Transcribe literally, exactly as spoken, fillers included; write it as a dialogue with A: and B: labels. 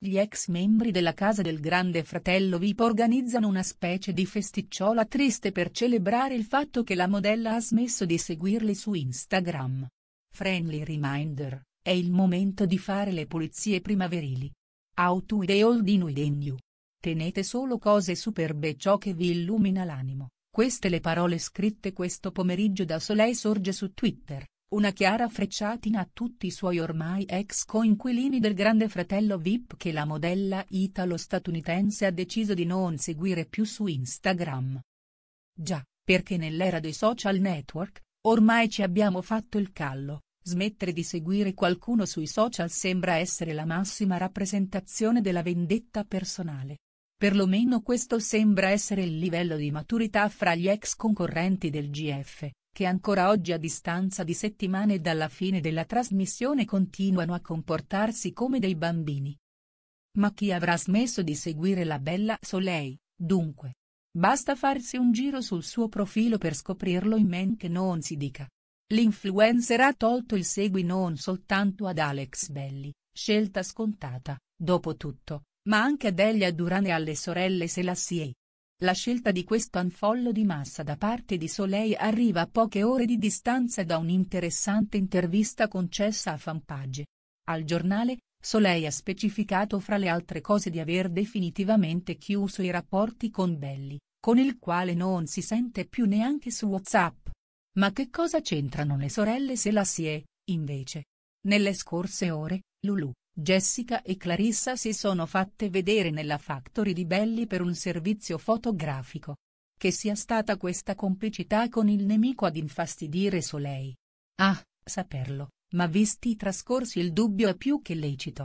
A: Gli ex membri della casa del Grande Fratello V I P organizzano una specie di festicciola triste per celebrare il fatto che la modella ha smesso di seguirli su Instagram. Friendly reminder, è il momento di fare le pulizie primaverili. Out with the old in with the new. Tenete solo cose superbe e ciò che vi illumina l'animo. Queste le parole scritte questo pomeriggio da Soleil Sorge su Twitter. Una chiara frecciatina a tutti i suoi ormai ex coinquilini del Grande Fratello V I P che la modella italo-statunitense ha deciso di non seguire più su Instagram. Già, perché nell'era dei social network, ormai ci abbiamo fatto il callo, smettere di seguire qualcuno sui social sembra essere la massima rappresentazione della vendetta personale. Perlomeno questo sembra essere il livello di maturità fra gli ex concorrenti del G F. Che ancora oggi a distanza di settimane dalla fine della trasmissione continuano a comportarsi come dei bambini. Ma chi avrà smesso di seguire la bella Soleil, dunque? Basta farsi un giro sul suo profilo per scoprirlo in men che non si dica. L'influencer ha tolto il segui non soltanto ad Alex Belli, scelta scontata, dopo tutto, ma anche ad Elia Duran e alle sorelle Selassie. La scelta di questo unfollow di massa da parte di Soleil arriva a poche ore di distanza da un'interessante intervista concessa a Fanpage. Al giornale, Soleil ha specificato fra le altre cose di aver definitivamente chiuso i rapporti con Belli, con il quale non si sente più neanche su WhatsApp. Ma che cosa c'entrano le sorelle Selassie, invece? Nelle scorse ore, Lulu, Jessica e Clarissa si sono fatte vedere nella factory di Belli per un servizio fotografico. Che sia stata questa complicità con il nemico ad infastidire Soleil? Ah, saperlo, ma visti i trascorsi il dubbio è più che lecito.